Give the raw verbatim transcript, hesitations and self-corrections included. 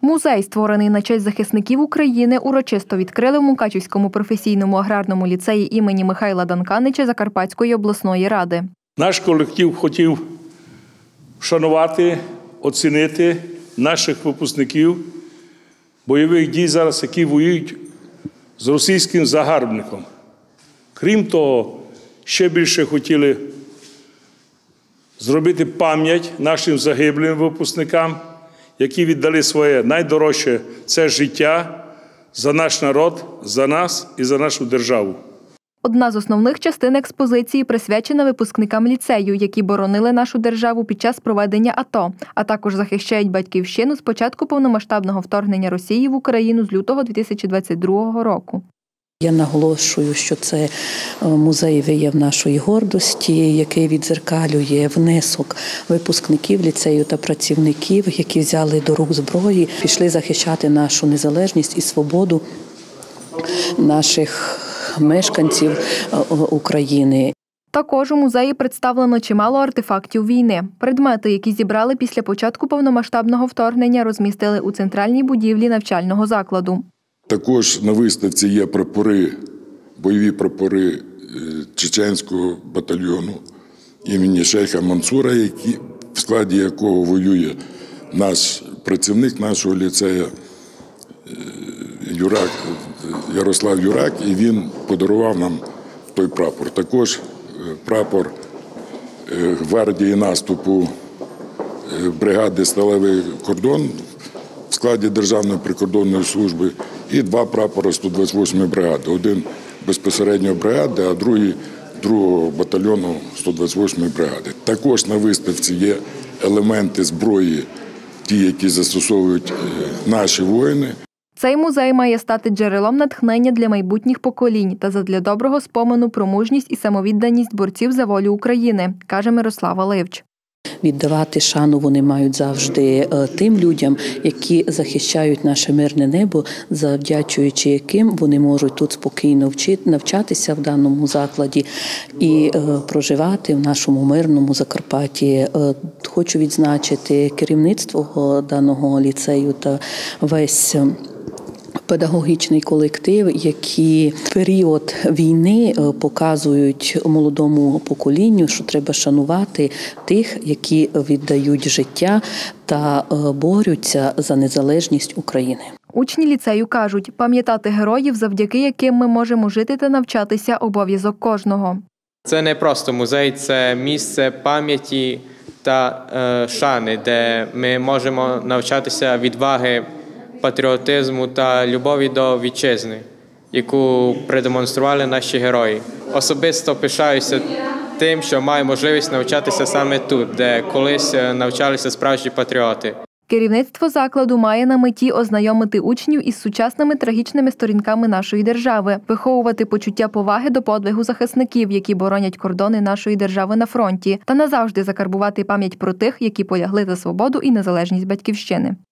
Музей, створений на честь захисників України, урочисто відкрили в Мукачівському професійному аграрному ліцеї імені Михайла Данканича Закарпатської обласної ради. Наш колектив хотів вшанувати, оцінити наших випускників бойових дій зараз, які воюють з російським загарбником. Крім того, ще більше хотіли зробити пам'ять нашим загиблим випускникам, які віддали своє найдорожче – це життя за наш народ, за нас і за нашу державу. Одна з основних частин експозиції присвячена випускникам ліцею, які боронили нашу державу під час проведення АТО, а також захищають батьківщину з початку повномасштабного вторгнення Росії в Україну з лютого дві тисячі двадцять другого року. Я наголошую, що це музей вияв нашої гордості, який віддзеркалює внесок випускників ліцею та працівників, які взяли до рук зброї, пішли захищати нашу незалежність і свободу наших мешканців України. Також у музеї представлено чимало артефактів війни. Предмети, які зібрали після початку повномасштабного вторгнення, розмістили у центральній будівлі навчального закладу. Також на виставці є прапори, бойові прапори чеченського батальйону імені Шейха Мансура, які, в складі якого воює наш працівник нашого ліцею Юрак, Ярослав Юрак, і він подарував нам той прапор. Також прапор гвардії наступу бригади «Сталевий кордон» в складі Державної прикордонної служби і два прапори сто двадцять восьмої бригади. Один безпосередньо бригади, а другий другого батальйону сто двадцять восьмої бригади. Також на виставці є елементи зброї, ті, які застосовують наші воїни. Цей музей має стати джерелом натхнення для майбутніх поколінь та задля доброго спомену про мужність і самовідданість борців за волю України, каже Мирослава Ливч. Віддавати шану вони мають завжди тим людям, які захищають наше мирне небо, завдячуючи яким вони можуть тут спокійно навчатися в даному закладі і проживати в нашому мирному Закарпатті. Хочу відзначити керівництво даного ліцею та весь педагогічний колектив, які в період війни показують молодому поколінню, що треба шанувати тих, які віддають життя та борються за незалежність України. Учні ліцею кажуть, пам'ятати героїв, завдяки яким ми можемо жити та навчатися, обов'язок кожного. Це не просто музей, це місце пам'яті та е, шани, де ми можемо навчатися відваги, патріотизму та любові до вітчизни, яку продемонстрували наші герої. Особисто пишаюся тим, що маю можливість навчатися саме тут, де колись навчалися справжні патріоти. Керівництво закладу має на меті ознайомити учнів із сучасними трагічними сторінками нашої держави, виховувати почуття поваги до подвигу захисників, які боронять кордони нашої держави на фронті, та назавжди закарбувати пам'ять про тих, які полягли за свободу і незалежність Батьківщини.